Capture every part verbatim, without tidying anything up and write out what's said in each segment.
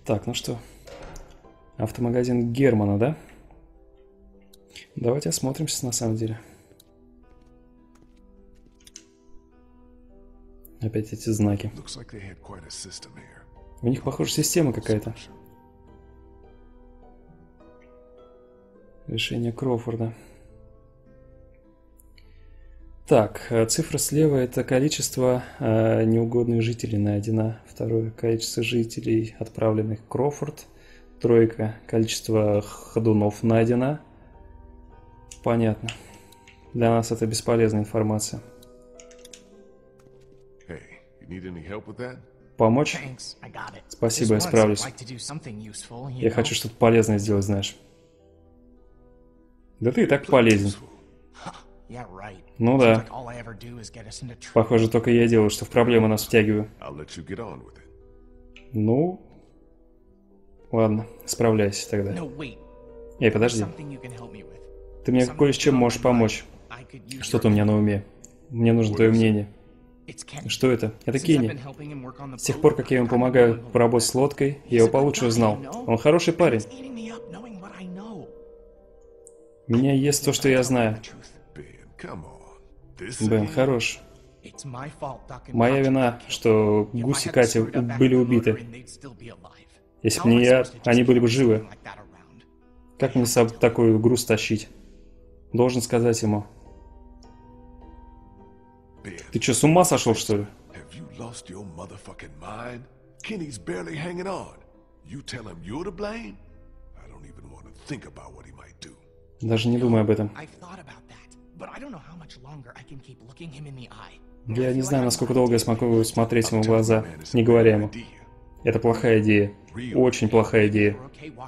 Так, ну что? Автомагазин Германа, да? Давайте осмотримся на самом деле. Опять эти знаки. У них, похоже, система какая-то. Решение Кроуфорда. Так, цифра слева — это количество э, неугодных жителей найдено. Второе — количество жителей, отправленных в Кроуфорд. Тройка — количество ходунов найдено. Понятно. Для нас это бесполезная информация. Помочь? Спасибо, я справлюсь. Я хочу что-то полезное сделать, знаешь. Да ты и так полезен. Ну да. Похоже, только я делаю, что в проблемы нас втягиваю. Ну... Ладно, справляйся тогда. Эй, подожди. Ты мне кое с чем можешь помочь. Что-то у меня на уме. Мне нужно твое мнение. Что это? Это Кенни. С тех пор, как я ему помогаю поработать с лодкой, я его получше узнал. Он хороший парень. Меня ест то, что я знаю. Бен, хорош. Моя вина, что Гусь и Катя были убиты. Если бы не я, они были бы живы. Как мне сам такой груз тащить? Должен сказать ему. Ты что, с ума сошел, что ли? Даже не думай об этом. Я не знаю, насколько долго я смогу смотреть ему в глаза, не говоря ему. Это плохая идея. Очень плохая идея.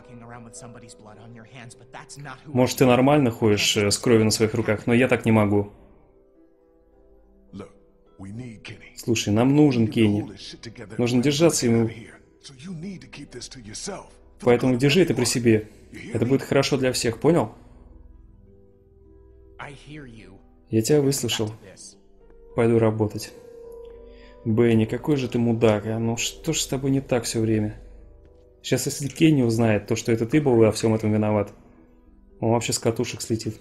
Может, ты нормально ходишь с кровью на своих руках, но я так не могу. Слушай, нам нужен Кенни. Нужно держаться ему. Поэтому держи это при себе. Это будет хорошо для всех, понял? Я тебя выслушал. Пойду работать. Бенни, какой же ты мудак, а? Ну что ж с тобой не так все время? Сейчас, если Кенни узнает то, что это ты был во всем этом виноват, он вообще с катушек слетит.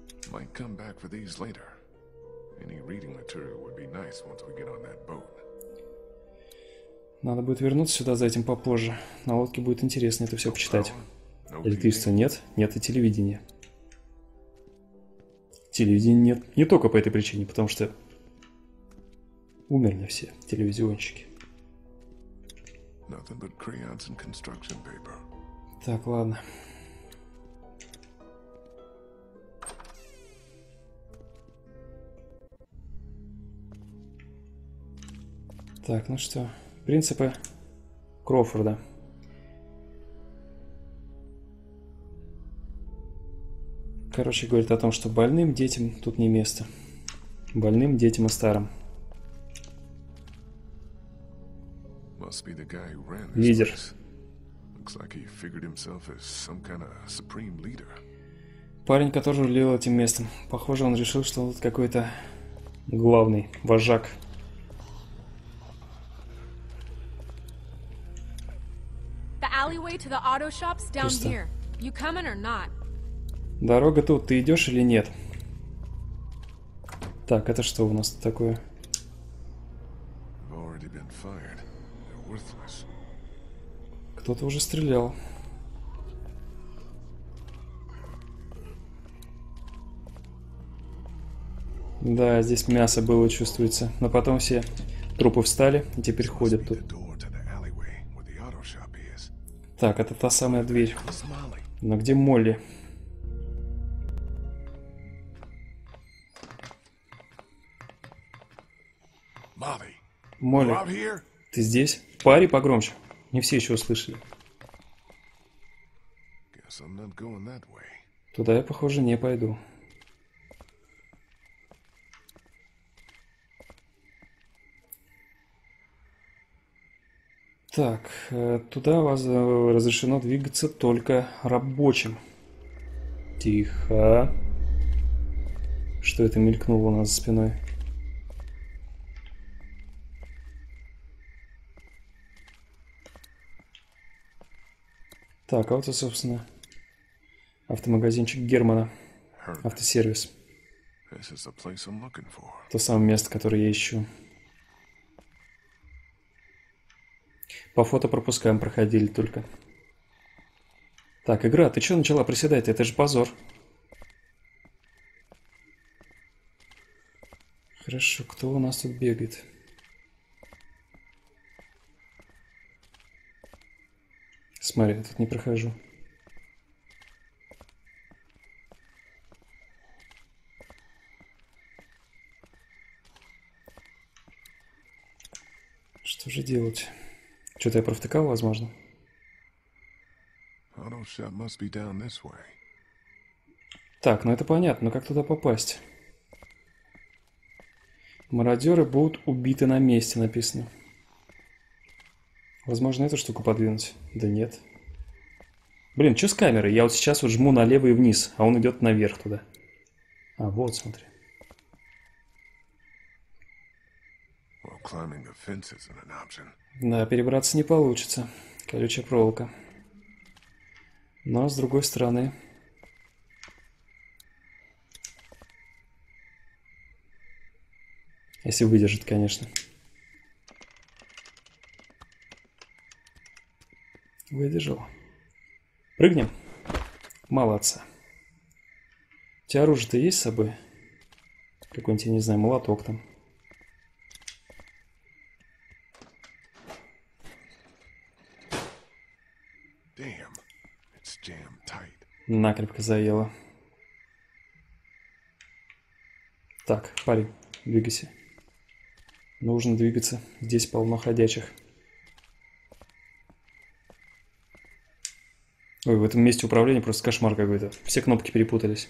Надо будет вернуться сюда за этим попозже. На лодке будет интересно это все почитать. Электричества нет, нет и телевидения. Телевидения нет не только по этой причине, потому что умерли все телевизионщики. Так, ладно. Так, ну что, принципы Кроуфорда. Короче, говорит о том, что больным детям тут не место. Больным детям и старым. Лидер. Парень, который рулил этим местом. Похоже, он решил, что он какой-то главный вожак. Пусто. Дорога тут, ты идешь или нет? Так, это что у нас такое? Кто-то уже стрелял. Да, здесь мясо было, чувствуется. Но потом все трупы встали и теперь ходят тут. Так, это та самая дверь. Но где Молли? Молли, ты здесь? Пари погромче. Не все еще услышали. Туда я, похоже, не пойду. Так, туда вас разрешено двигаться только рабочим. Тихо. Что это мелькнуло у нас за спиной? Так, а вот и, собственно, автомагазинчик Германа. Автосервис. То самое место, которое я ищу. По фото пропускаем, проходили только. Так, игра, ты что начала приседать? Это же позор. Хорошо, кто у нас тут бегает? Смотри, я тут не прохожу. Что же делать? Что-то я провтыкал, возможно. Так, ну это понятно, но как туда попасть? Мародеры будут убиты на месте, написано. Возможно, эту штуку подвинуть? Да нет. Блин, что с камерой? Я вот сейчас вот жму налево и вниз, а он идет наверх туда. А, вот, смотри. Да, перебраться не получится. Колючая проволока. Но, с другой стороны... Если выдержит, конечно. Выдержал. Прыгнем? Молодца. У тебя оружие-то есть с собой? Какой-нибудь, я не знаю, молоток там. Накрепко заело. Так, парень, двигайся. Нужно двигаться. Здесь полно ходячих. Ой, в этом месте управления просто кошмар какой-то. Все кнопки перепутались.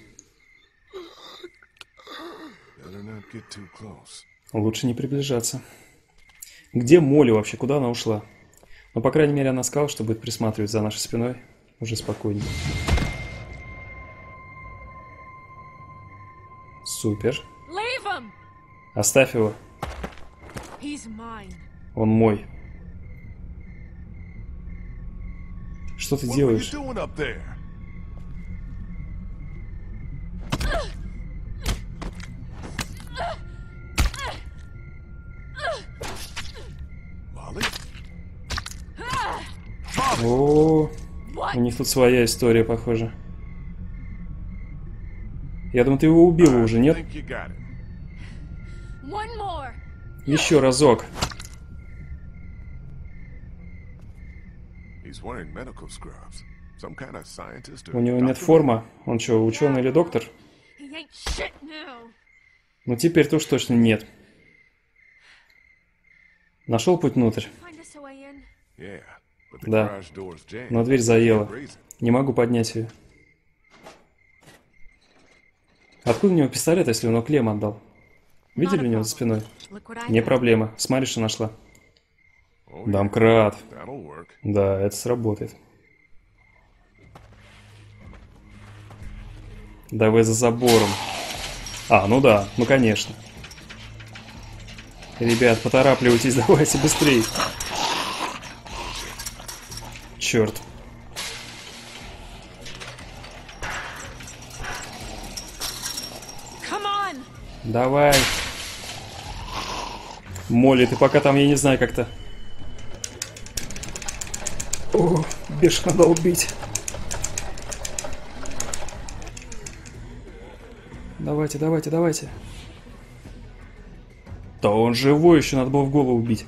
Лучше не приближаться. Где Молли вообще? Куда она ушла? Ну, по крайней мере, она сказала, что будет присматривать за нашей спиной. Уже спокойнее. Супер. Оставь его. Он мой. Что ты делаешь? О, у них тут своя история, похоже. Я думаю, ты его убила уже, нет? Еще разок. У него нет формы. Он что, ученый или доктор? Ну теперь-то уж точно нет. Нашел путь внутрь? Да. Но дверь заела. Не могу поднять ее. Откуда у него пистолет, если он его Клем отдал? Видели у него за спиной? Не проблема. Смотри, что нашла. Домкрат. Да, это сработает. Давай за забором. А, ну да, ну конечно. Ребят, поторапливайтесь, давайте быстрее. Черт. Давай. Молли, ты пока там, я не знаю, как-то... О, бешено надо убить. Давайте, давайте, давайте. Да он живой, еще надо было в голову убить.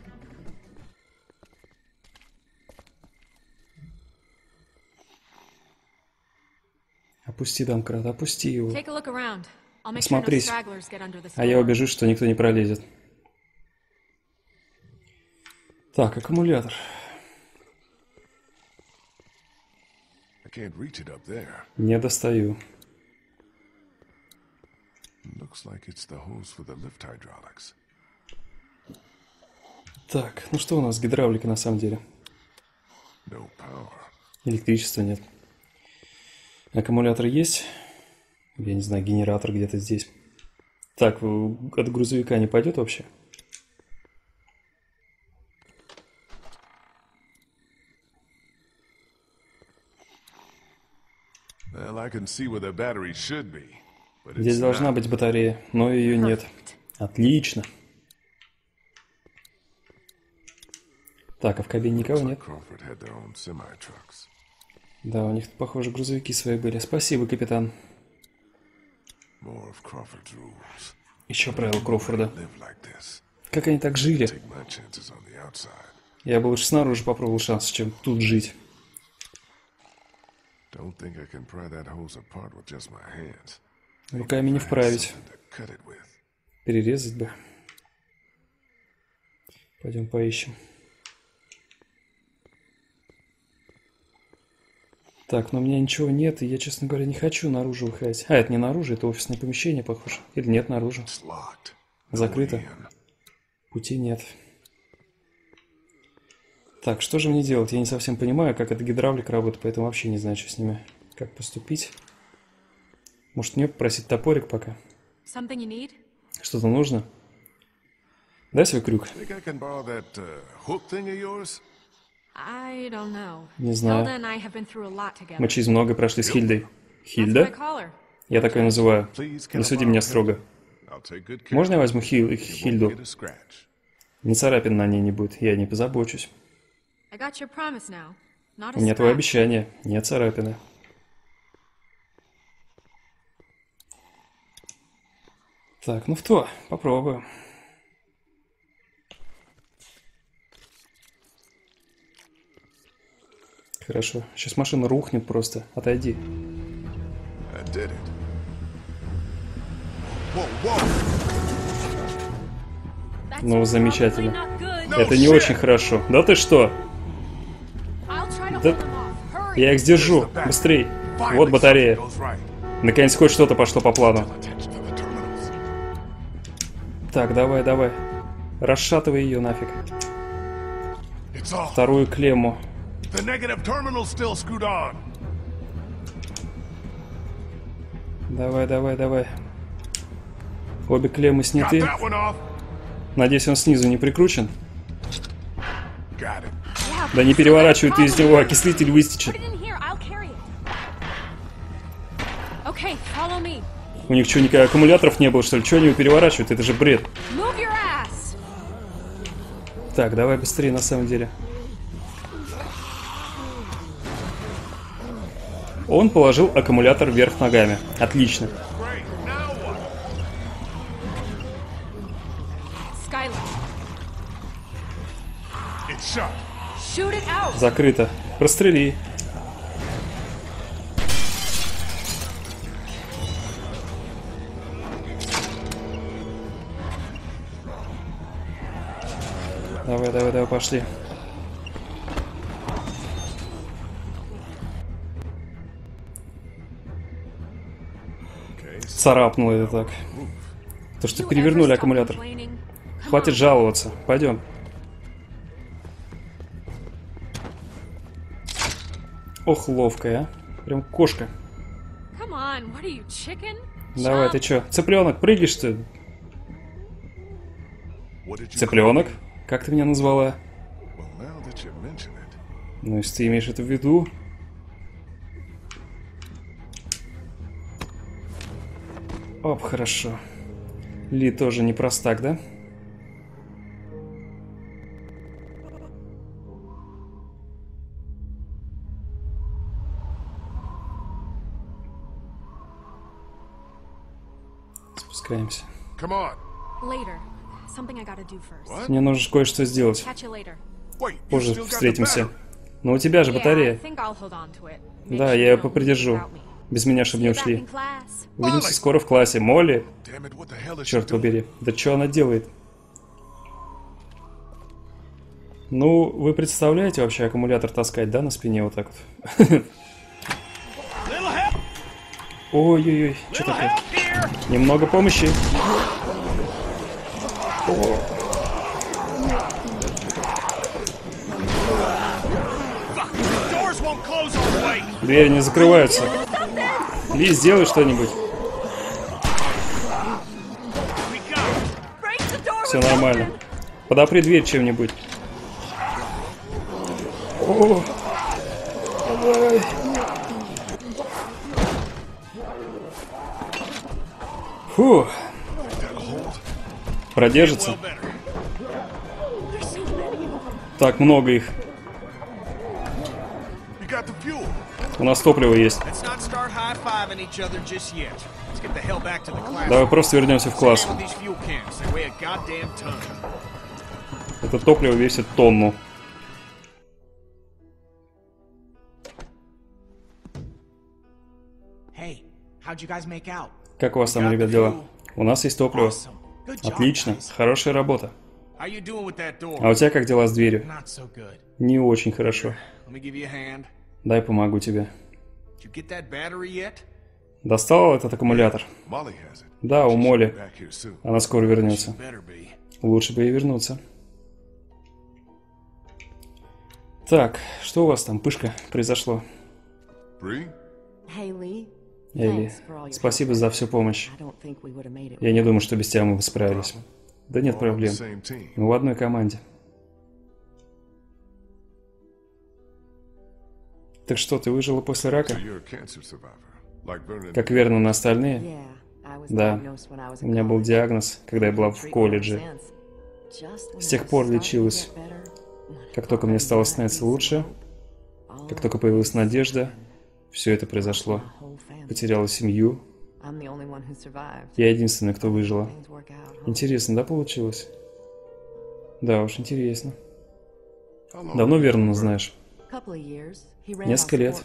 Опусти домкрат, опусти его. Смотрись, а я убежусь, что никто не пролезет. Так, аккумулятор. Не достаю. Так, ну что у нас с гидравликой на самом деле? Электричества нет. Аккумулятор есть? Я не знаю, генератор где-то здесь. Так, от грузовика не пойдет вообще? Здесь должна быть батарея, но ее нет. Отлично. Так, а в кабине никого нет? Да, у них, похоже, грузовики свои были. Спасибо, капитан. Еще правила Кроуфорда. Как они так жили? Я бы лучше снаружи попробовал шанс, чем тут жить. Руками не вправить. Перерезать бы. Пойдем поищем. Так, но у меня ничего нет, и я, честно говоря, не хочу наружу выходить. А, это не наружу, это офисное помещение, похоже. Или нет, наружу. Закрыто. Пути нет. Так, что же мне делать? Я не совсем понимаю, как эта гидравлика работает, поэтому вообще не знаю, что с ними. Как поступить? Может, мне попросить топорик пока? Что-то нужно? Дай свой крюк. Не знаю. Мы через многое прошли с Хильдой. Хильда? Я так ее называю. Не суди меня строго. Можно я возьму Хиль... Хильду? Ни царапин на ней не будет, я не позабочусь. У меня твое обещание, нет царапины. Так, ну в то, попробую. Хорошо, сейчас машина рухнет просто, отойди. Ну, замечательно. Это не очень хорошо. Да ты что? Да... Я их сдержу. Быстрей. Вот батарея. Наконец хоть что-то пошло по плану. Так, давай, давай. Расшатывай ее нафиг. Вторую клемму. Давай, давай, давай. Обе клеммы сняты. Надеюсь, он снизу не прикручен. Да не переворачивай ты из него, окислитель выстечет. У них что, никаких аккумуляторов не было, что ли? Что они его переворачивают? Это же бред. Так, давай быстрее на самом деле. Он положил аккумулятор вверх ногами. Отлично. Закрыто. Прострели. Давай, давай, давай, пошли. Царапнуло это так. То, что перевернули аккумулятор. Хватит жаловаться. Пойдем. Ох, ловкая, а. Прям кошка. Давай, ты чё, цыпленок, прыгаешь ты? Цыпленок? Как ты меня назвала? Ну, если ты имеешь это в виду. Оп, хорошо. Ли тоже не простак, да? Спускаемся. Мне нужно кое-что сделать. Позже встретимся. Но у тебя же батарея. Да, я ее попридержу. Без меня, чтобы не ушли. Увидимся скоро в классе. Молли? Черт побери. Да что она делает? Ну, вы представляете вообще аккумулятор таскать, да, на спине вот так вот? Ой-ой-ой, что такое? Немного помощи. О. Двери не закрываются. Ли, сделай что-нибудь. Все нормально. Подопри дверь чем-нибудь. О, давай. Фу. Продержится. Так много их. У нас топливо есть. Давай просто вернемся в класс. Это топливо весит тонну. Как у вас там, ребят, дела? У нас есть топливо. Отлично. Хорошая работа. А у тебя как дела с дверью? Не очень хорошо. Дай помогу тебе. Достал этот аккумулятор? Да, у Молли. Она скоро вернется. Лучше бы ей вернуться. Так, что у вас там, пышка, произошло? Эйли, спасибо за всю помощь. Я не думаю, что без тебя мы бы справились. Да нет проблем. Мы в одной команде. Так что, ты выжила после рака? Как Вернон и остальные? Да. У меня был диагноз, когда я была в колледже. С тех пор лечилась. Как только мне стало становиться лучше, как только появилась надежда, все это произошло. Потеряла семью. Я единственный, кто выжила. Интересно, да, получилось? Да уж, интересно. Давно Вернона знаешь? Несколько лет.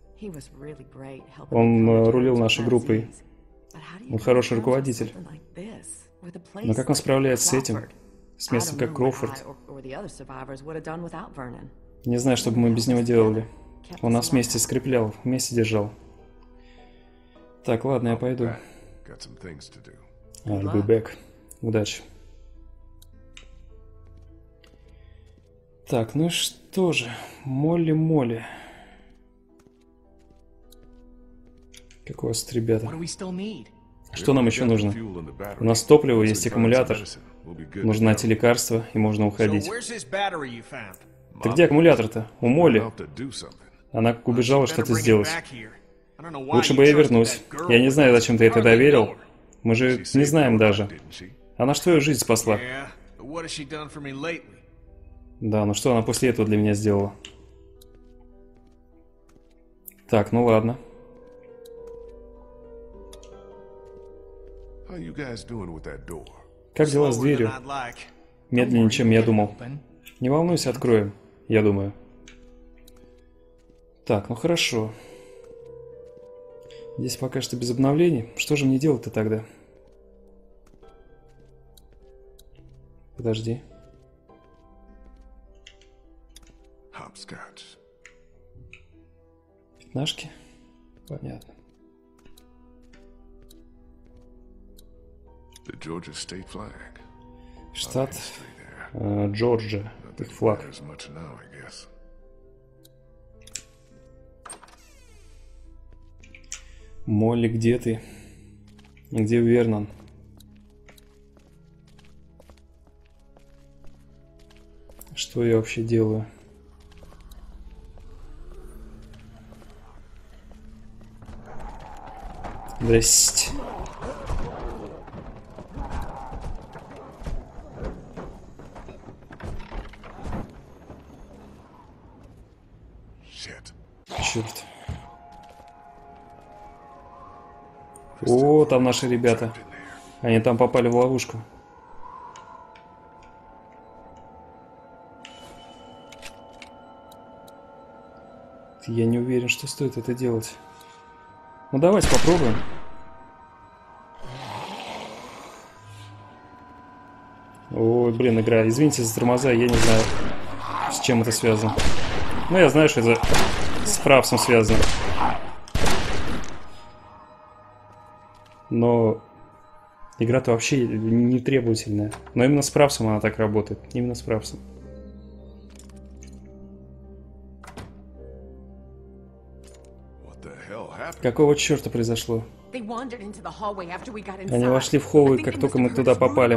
Он рулил нашей группой. Он хороший руководитель. Но как он справляется с этим? С местом как Кроуфорд? Не знаю, что бы мы без него делали. Он нас вместе скреплял, вместе держал. Так, ладно, я пойду. I'll be back. Удачи. Так, ну что же. Молли-молли. Как у вас тут, ребята? Что нам еще нужно? У нас топливо, есть аккумулятор. Нужно найти лекарство, и можно уходить. Ты где аккумулятор-то? У Молли. Она как убежала что-то сделать. Лучше бы я вернусь. Я не знаю, зачем ты это доверил. Мы же не знаем даже. Она ж твою жизнь спасла. Да, ну что она после этого для меня сделала? Так, ну ладно. Как дела с дверью? Медленнее, чем я думал. Не волнуйся, откроем, я думаю. Так, ну хорошо. Здесь пока что без обновлений. Что же мне делать-то тогда? Подожди. Пятнашки? Понятно. Штат э, Джорджия. Их флаг. Молли, где ты? Где Вернон? Что я вообще делаю? Здрасте. Черт. О, там наши ребята. Они там попали в ловушку. Я не уверен, что стоит это делать. Ну давайте попробуем. Ой, блин, игра. Извините за тормоза, я не знаю, с чем это связано. Ну, я знаю, что это с фрапсом связано. Но игра-то вообще не требовательная. Но именно с фрапсом она так работает. Именно с фрапсом. Какого черта произошло? Они вошли в холл, как только мы туда попали.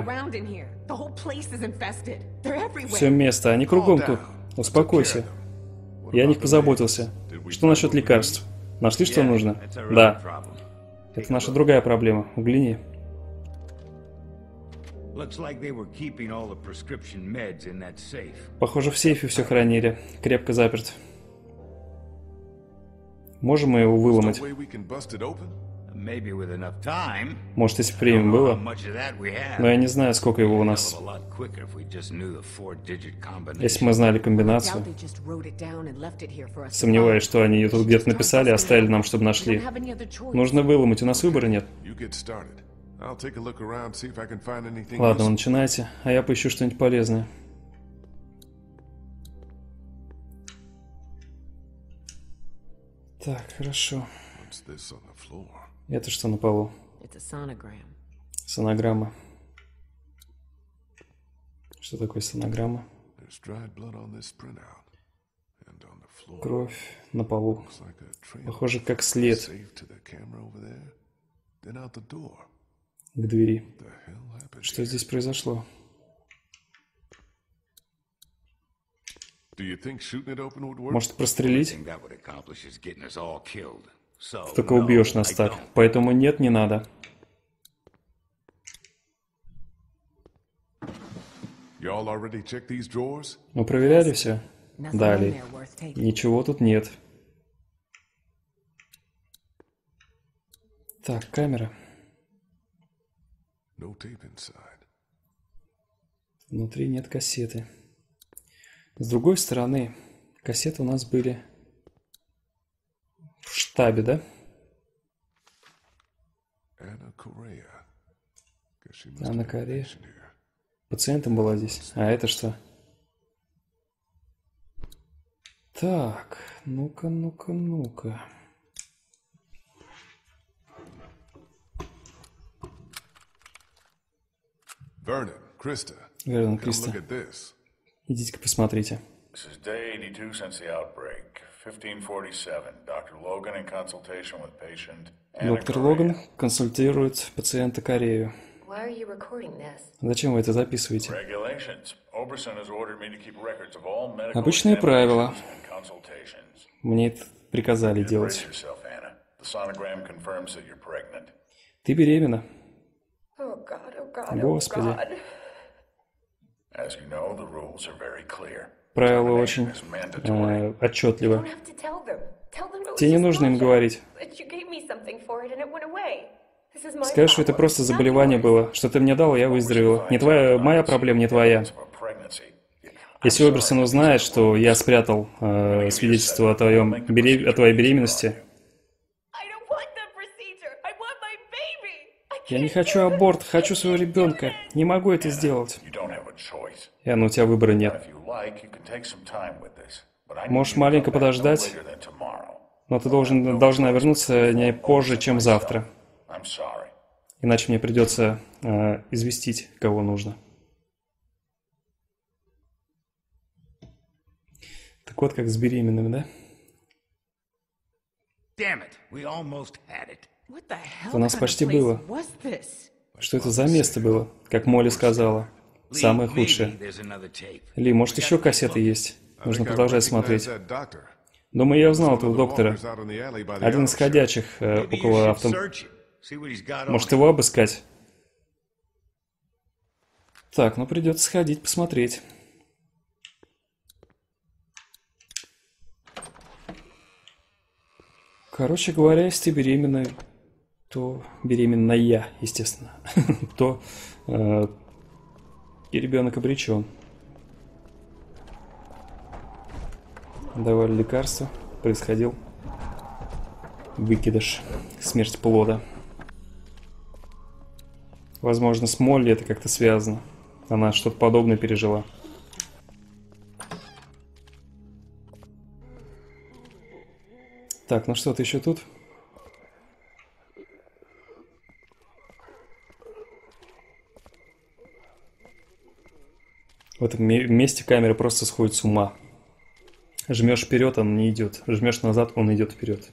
Все место, они кругом тут. Успокойся. Я о них позаботился. Что насчет лекарств? Нашли, что нужно? Да. Это наша другая проблема. Взгляни. Похоже, в сейфе все хранили. Крепко заперт. Можем мы его выломать? Может, если время было? Но я не знаю, сколько его у нас. Если мы знали комбинацию. Сомневаюсь, что они ее тут где-то написали, оставили нам, чтобы нашли. Нужно выломать, у нас выбора нет. Ладно, вы начинайте, а я поищу что-нибудь полезное. Так, хорошо. Это что на полу? Сонограмма. Что такое сонограмма? Кровь на полу. Похоже, как след к двери. Что здесь произошло? Может, прострелить? Только убьешь нас так. Поэтому нет, не надо. Мы проверяли все? Далее. Ничего тут нет. Так, камера. Внутри нет кассеты. С другой стороны, кассеты у нас были в штабе, да? Анна Корея. Пациентом была здесь. А это что? Так, ну-ка, ну-ка, ну-ка. Vernon, Krista. Вернон, Криста. Идите-ка посмотрите. Доктор Логан консультирует пациента Корею. Зачем вы это записываете? Обычные правила. Мне это приказали делать. Ты беременна. Господи. Правила очень э, отчетливы. Тебе не нужно им говорить. Скажи, что это просто заболевание было, что ты мне дал, я выздоровела. Не твоя, моя проблема, не твоя. Если Оберсон узнает, что я спрятал э, свидетельство о, твоем, берем... о твоей беременности... Я не хочу аборт, хочу своего ребенка. Не могу это сделать. И ну, у тебя выбора нет. Можешь маленько подождать, но ты должен, должна вернуться не позже, чем завтра. Иначе мне придется э, известить, кого нужно. Так вот, как с беременными, да? У нас почти было. Что это за место было, как Молли сказала? Самое худшее. Ли, может, еще кассеты есть? Нужно продолжать смотреть. Думаю, я узнал этого доктора. Один из ходячих э, около авто... Может, его обыскать? Так, ну придется сходить, посмотреть. Короче говоря, если ты беременна, то беременная, естественно, то э, и ребенок обречен. Давали лекарства, происходил выкидыш, смерть плода. Возможно, с Молли это как-то связано. Она что-то подобное пережила. Так, ну что, ты еще тут? В этом месте камера просто сходит с ума. Жмешь вперед, он не идет. Жмешь назад, он идет вперед.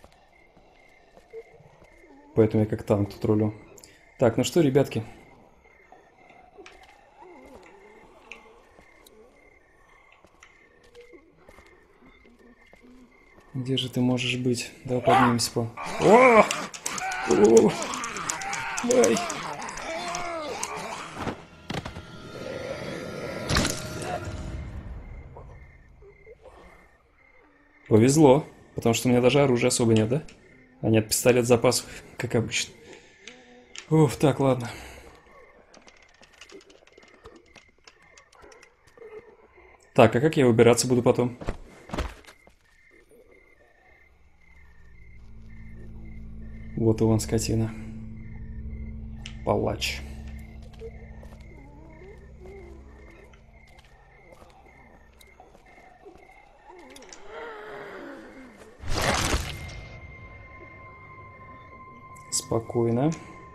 Поэтому я как танк тут рулю. Так, ну что, ребятки? Где же ты можешь быть? Давай поднимемся по... О! О! Ой! Повезло, потому что у меня даже оружия особо нет, да? А нет, пистолет запасов, как обычно. Уф, так, ладно. Так, а как я выбираться буду потом? Вот и вон скотина. Палач. Спокойно.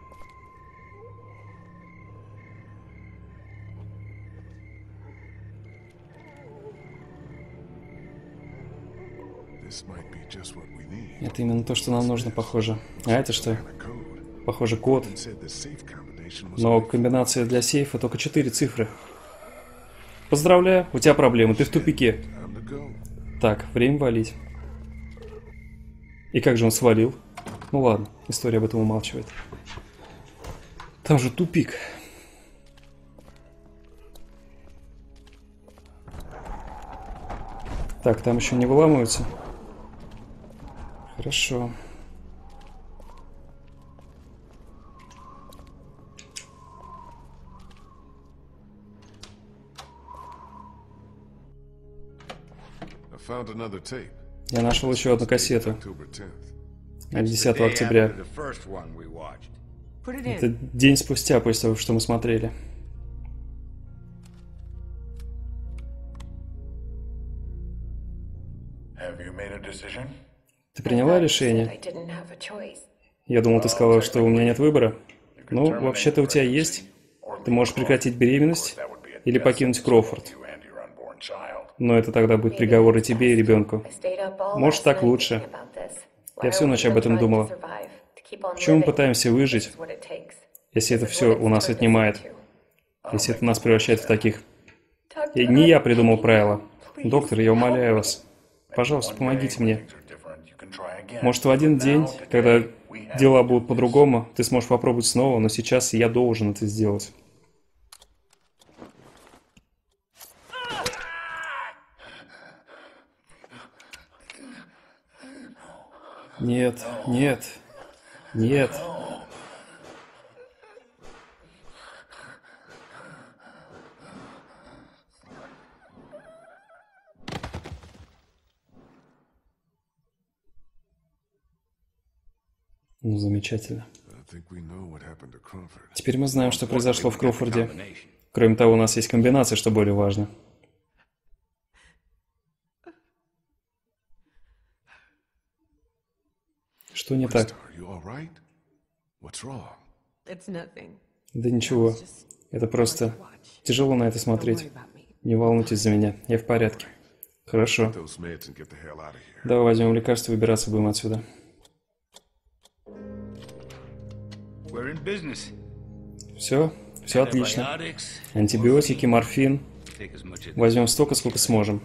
Это именно то, что нам нужно, похоже. А это что? Похоже, код. Но комбинация для сейфа только четыре цифры. Поздравляю, у тебя проблемы, ты в тупике. Так, время валить. И как же он свалил? Ну ладно, история об этом умалчивает. Там же тупик. Так, там еще не выламываются. Хорошо. Я нашел еще одну кассету. десятого октября. Это день спустя после того, что мы смотрели. Ты приняла решение? Я думал, ты сказала, что у меня нет выбора. Ну, вообще-то у тебя есть. Ты можешь прекратить беременность или покинуть Кроуфорд. Но это тогда будет приговор и тебе, и ребенку. Может, так лучше. Я всю ночь об этом думала. Почему мы пытаемся выжить, если это все у нас отнимает? Если это нас превращает в таких... И не я придумал правила. Доктор, я умоляю вас. Пожалуйста, помогите мне. Может, в один день, когда дела будут по-другому, ты сможешь попробовать снова, но сейчас я должен это сделать. Нет, нет, нет. Ну, замечательно. Теперь мы знаем, что произошло в Кроуфорде. Кроме того, у нас есть комбинация, что более важно. Что не так? Да ничего. Это просто тяжело на это смотреть. Не волнуйтесь за меня. Я в порядке. Хорошо. Давай возьмем лекарство и выбираться будем отсюда. Все, все отлично. Антибиотики, морфин. Возьмем столько, сколько сможем.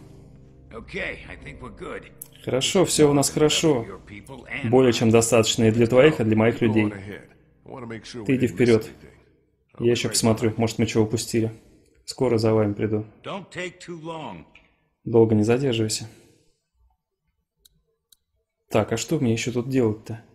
Хорошо, все у нас хорошо. Более чем достаточно и для твоих, и для моих людей. Ты иди вперед. Я еще посмотрю, может, мы чего упустили. Скоро за вами приду. Долго не задерживайся. Так, а что мне еще тут делать-то?